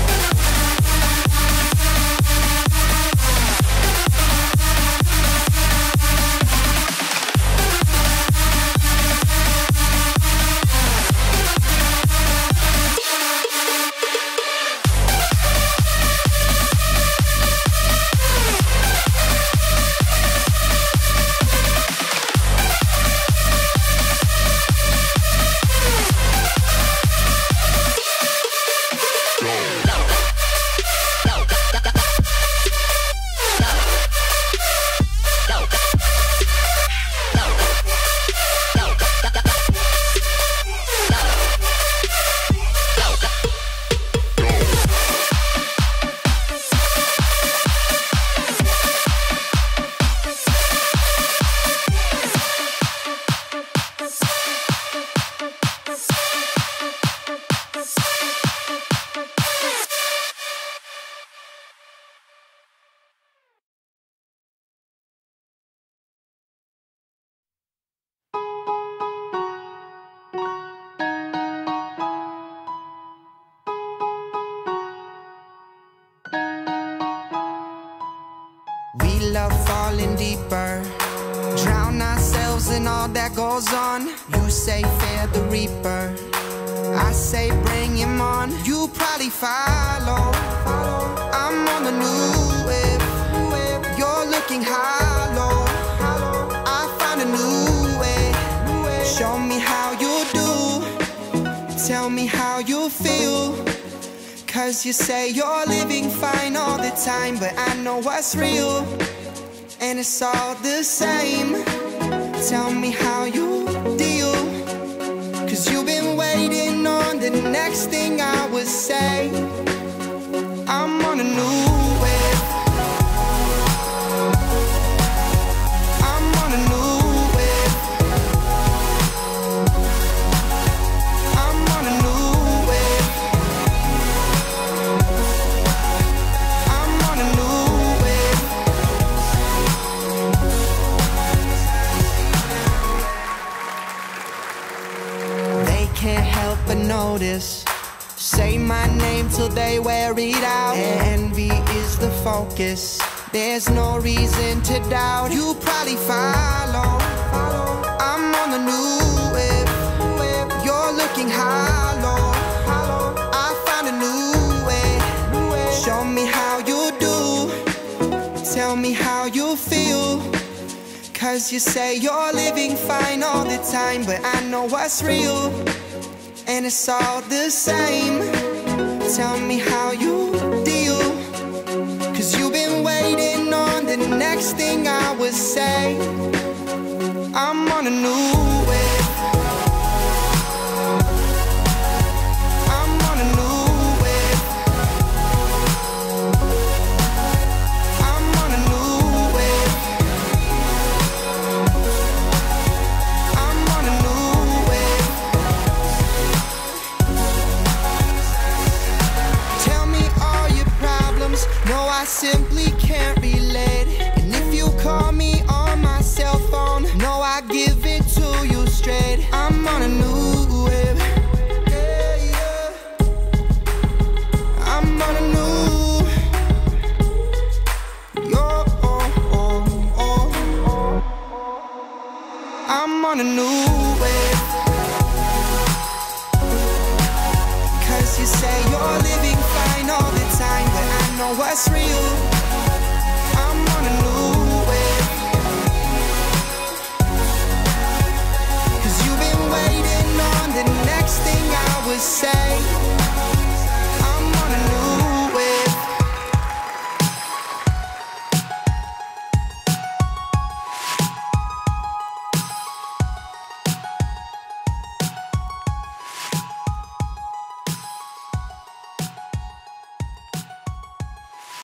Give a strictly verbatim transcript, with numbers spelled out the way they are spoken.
Love falling deeper, drown ourselves in all that goes on. You say fear the reaper, I say bring him on. You probably follow, I'm on the new wave. You're looking hollow, I found a new way. Show me how you do, tell me how you feel. Cause you say you're living fine all the time, but I know what's real, and it's all the same. Tell me how you deal, cause you've been waiting on the next thing I would say. I'm on a new wave, I'm on a new wave, I'm on a new wave, I'm on a new wave. They can't help but notice, say my name till they wear it out. Envy is the focus, there's no reason to doubt. You probably follow, I'm on the new wave. You're looking hollow, I found a new way. Show me how you do, tell me how you feel. Cause you say you're living fine all the time, but I know what's real, and it's all the same. Tell me how you deal, cause you've been waiting on the next thing I would say. I'm on a new wave, I'm on a new wave, I'm on a new wave, I'm on a new wave. Tell me all your problems, no I simply can't relate. And if you call me on my cell phone, no I give it to you straight. I'm on a new wave, yeah, yeah. I'm on a new, yo, oh, oh, oh. I'm on a new wave, cause you say you're living fine all the time, but I know what's real. I'm on a new wave, cause you've been waiting on the next thing I would say.